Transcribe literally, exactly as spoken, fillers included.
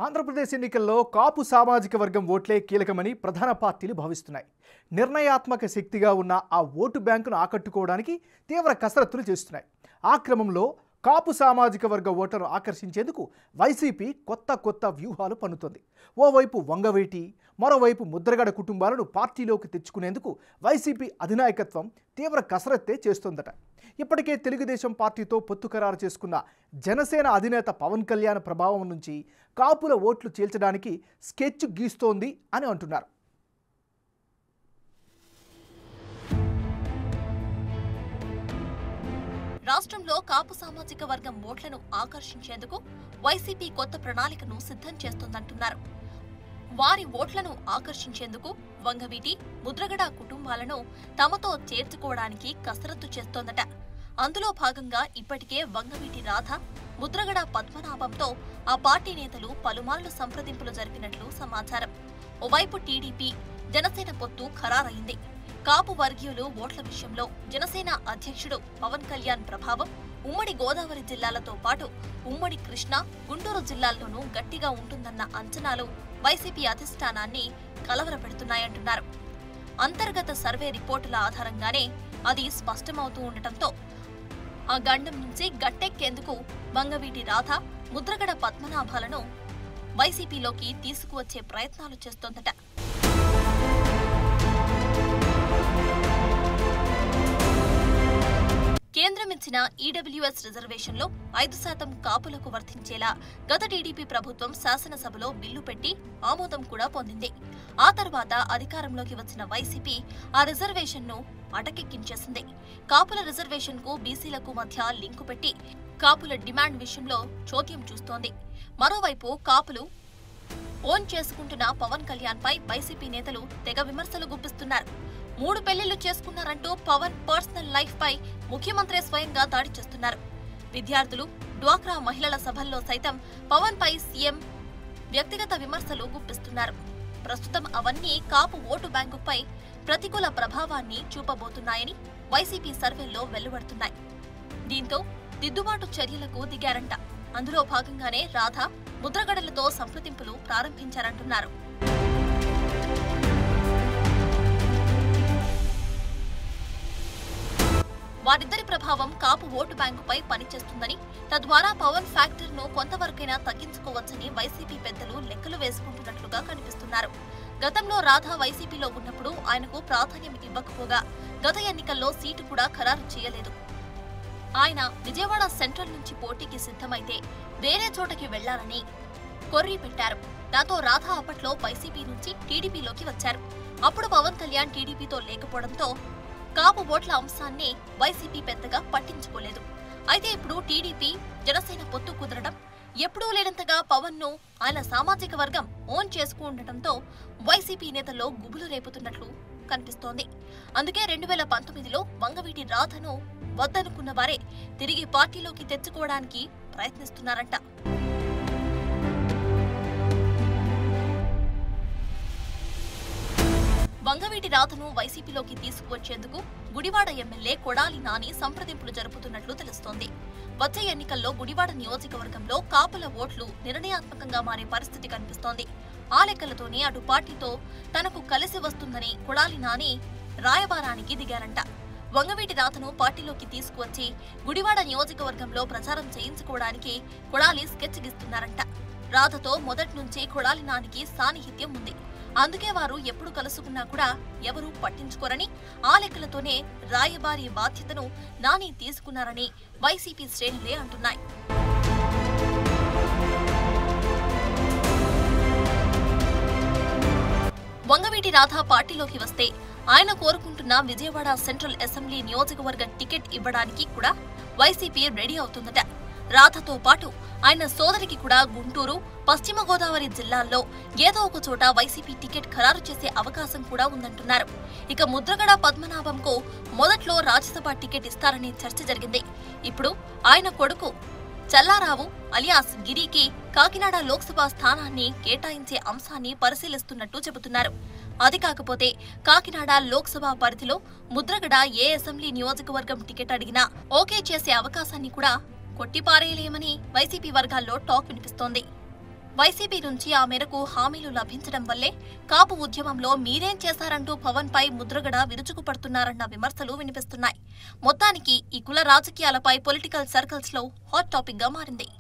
ఆంధ్రప్రదేశ్ ఎన్నికల్లో కాపు సామాజిక వర్గం ఓట్లే కీలకమని ప్రధాన పార్టీలు భావిస్తున్నాయి. నిర్ణయాత్మక శక్తిగా ఉన్న ఆ ఓటు బ్యాంకును ఆకట్టుకోవడానికి తీవ్ర కసరత్తులు చేస్తున్నాయి. ఆ క్రమంలో కాపు సామాజిక వర్గ ఓటర్ను ఆకర్షించేందుకు వైసీపీ కొత్త కొత్త వ్యూహాలు పన్నుతోంది. ఓవైపు వంగవీటి, మరోవైపు ముద్రగడ కుటుంబాలను పార్టీలోకి తెచ్చుకునేందుకు వైసీపీ అధినాయకత్వం తీవ్ర కసరత్తే చేస్తోందట. ఇప్పటికే తెలుగుదేశం పార్టీతో పొత్తు ఖరారు చేసుకున్న జనసేన అధినేత పవన్ కళ్యాణ్ ప్రభావం నుంచి కాపుల ఓట్లు చీల్చడానికి స్కెచ్ గీస్తోంది అని అంటున్నారు. రాష్ట్రంలో కాపు సామాజిక వర్గం ఓట్లను ఆకర్షించేందుకు వైసీపీ కొత్త ప్రణాళికను సిద్ధం చేస్తోందంటున్నారు. వారి ఓట్లను ఆకర్షించేందుకు వంగవీటి, ముద్రగడ కుటుంబాలను తమతో చేర్చుకోవడానికి కసరత్తు చేస్తోందట. అందులో భాగంగా ఇప్పటికే వంగవీటి రాధ, ముద్రగడ పద్మనాభంతో ఆ పార్టీ నేతలు పలుమార్లు సంప్రదింపులు జరిపినట్లు సమాచారం. ఓవైపు టీడీపీ, జనసేన పొత్తు ఖరారైంది. కాపు వర్గీయులు ఓట్ల విషయంలో జనసేన అధ్యక్షుడు పవన్ కళ్యాణ్ ప్రభావం ఉమ్మడి గోదావరి జిల్లాలతో పాటు ఉమ్మడి కృష్ణా, గుంటూరు జిల్లాల్లోనూ గట్టిగా ఉంటుందన్న అంచనాలు వైసీపీ అధిష్టానాన్ని కలవరపెడుతున్నాయంటున్నారు. అంతర్గత సర్వే రిపోర్టుల ఆధారంగానే అది స్పష్టమవుతూ ఉండటంతో ఆ గండం నుంచి గట్టెక్కేందుకు వంగవీటి రాధ, ముద్రగడ పద్మనాభాలను వైసీపీలోకి తీసుకువచ్చే ప్రయత్నాలు చేస్తోందట. కేంద్రం ఇచ్చిన ఈడబ్ల్యూఎస్ రిజర్వేషన్లో ఐదు శాతం కాపులకు వర్తించేలా గత టీడీపీ ప్రభుత్వం శాసనసభలో బిల్లు పెట్టి ఆమోదం కూడా పొందింది. ఆ తర్వాత అధికారంలోకి వచ్చిన వైసీపీ ఆ రిజర్వేషన్ను అటకెక్కించేసింది. కాపుల రిజర్వేషన్కు బీసీలకు మధ్య లింకు పెట్టి కాపుల డిమాండ్ విషయంలో చోద్యం చూస్తోంది. మరోవైపు కాపులు ఓన్ చేసుకుంటున్న పవన్ కళ్యాణ్ పై వైసీపీ నేతలు తెగ విమర్శలు గుప్పిస్తున్నారు. మూడు పెళ్లిళ్లు చేసుకున్నారంటూ పవన్ పర్సనల్ లైఫ్ పై ముఖ్యమంత్రి స్వయంగా దాడి చేస్తున్నారు. విద్యార్థులు, డ్వాక్రా మహిళల సభల్లో సైతం పవన్ పై సీఎం వ్యక్తిగత విమర్శలు గుప్పిస్తున్నారు. ప్రస్తుతం అవన్నీ కాపు ఓటు బ్యాంకుపై ప్రతికూల ప్రభావాన్ని చూపబోతున్నాయని వైసీపీ సర్వేల్లో వెలువడుతున్నాయి. దీంతో దిద్దుబాటు చర్యలకు దిగారంట. అందులో భాగంగానే రాధ, ముద్రగడలతో సంప్రదింపులు ప్రారంభించారంటున్నారు. వారిద్దరి ప్రభావం కాపు ఓటు బ్యాంకుపై పనిచేస్తుందని, తద్వారా పవన్ ఫ్యాక్టర్ ను కొంతవరకైనా తగ్గించుకోవచ్చని వైసీపీ పెద్దలు లెక్కలు వేసుకుంటున్నట్లుగా కనిపిస్తున్నారు. గతంలో రాధ వైసీపీలో ఉన్నప్పుడు ఆయనకు ప్రాధాన్యం ఇవ్వకపోగా గత ఎన్నికల్లో సీటు కూడా ఖరారు చేయలేదు. ఆయన విజయవాడ సెంట్రల్ నుంచి పోటీకి సిద్ధమైతే వేరే చోటకి వెళ్లారని కొర్రీ పెట్టారు. దాంతో రాధ అప్పట్లో వైసీపీ నుంచి టీడీపీలోకి వచ్చారు. అప్పుడు పవన్ కళ్యాణ్ టీడీపీతో లేకపోవడంతో కాపు ఓట్ల అంశాన్ని వైసీపీ పెద్దగా పట్టించుకోలేదు. అయితే ఇప్పుడు టీడీపీ, జనసేన పొత్తు కుదరడం, ఎప్పుడూ లేనంతగా పవన్ ను ఆయన సామాజిక వర్గం ఓన్ చేసుకుండటంతో వైసీపీ నేతల్లో గుబులు రేపుతున్నట్లు కనిపిస్తోంది. అందుకే రెండు వేల పంతొమ్మిదిలో వంగవీటి రాధను వద్దనుకున్న వారే తిరిగి పార్టీలోకి తెచ్చుకోవడానికి ప్రయత్నిస్తున్నారంట. వంగవీటి రాధను వైసీపీలోకి తీసుకువచ్చేందుకు గుడివాడ ఎమ్మెల్యే కొడాలి నాని సంప్రదింపులు జరుపుతున్నట్లు తెలుస్తోంది. వచ్చే ఎన్నికల్లో గుడివాడ నియోజకవర్గంలో కాపుల ఓట్లు నిర్ణయాత్మకంగా మారే పరిస్థితి కనిపిస్తోంది. ఆ లెక్కలతోనే అటు పార్టీతో తనకు కలిసి వస్తుందని కొడాలి నాని రాయబారానికి దిగారంట. వంగవీటి రాధను పార్టీలోకి తీసుకువచ్చి గుడివాడ నియోజకవర్గంలో ప్రచారం చేయించుకోవడానికి కొడాలి స్కెచ్ గీస్తున్నారంట. రాధతో మొదటి నుంచి కొడాలి నానికి సాన్నిహిత్యం ఉంది. అందుకే వారు ఎప్పుడు కలుసుకున్నా కూడా ఎవరూ పట్టించుకోరని, ఆ లెక్కలతోనే రాయబారి బాధ్యతను నాని తీసుకున్నారని వైసీపీ శ్రేణులే అంటున్నాయి. వంగవీటి రాధ పార్టీలోకి వస్తే ఆయన కోరుకుంటున్న విజయవాడ సెంట్రల్ అసెంబ్లీ నియోజకవర్గ టికెట్ ఇవ్వడానికి కూడా వైసీపీ రెడీ అవుతుందట. రాధతో పాటు ఆయన సోదరికి కూడా గుంటూరు, పశ్చిమ గోదావరి జిల్లాల్లో ఏదో ఒక చోట వైసీపీ టికెట్ ఖరారు చేసే అవకాశం కూడా ఉందంటున్నారు. ఇక ముద్రగడ పద్మనాభంకు మొదట్లో రాజ్యసభ టికెట్ ఇస్తారని చర్చ జరిగింది. ఇప్పుడు ఆయన కొడుకు చల్లారావు అలియాస్ గిరికి కాకినాడ లోక్సభ స్థానాన్ని కేటాయించే అంశాన్ని పరిశీలిస్తున్నట్టు చెబుతున్నారు. అది కాకపోతే కాకినాడ లోక్సభ పరిధిలో ముద్రగడ ఏ అసెంబ్లీ నియోజకవర్గం టికెట్ అడిగినా ఓకే చేసే అవకాశాన్ని కూడా కొట్టిపారేయలేమని వైసీపీ వర్గాల్లో టాక్ వినిపిస్తోంది. వైసీపీ నుంచి ఆ మేరకు హామీలు లభించడం వల్లే కాపు ఉద్యమంలో మీరేం చేశారంటూ పవన్ పై ముద్రగడ విరుచుకుపడుతున్నారన్న విమర్శలు వినిపిస్తున్నాయి. మొత్తానికి ఈ కుల రాజకీయాలపై పొలిటికల్ సర్కిల్స్ లో హాట్ టాపిక్ గా మారింది.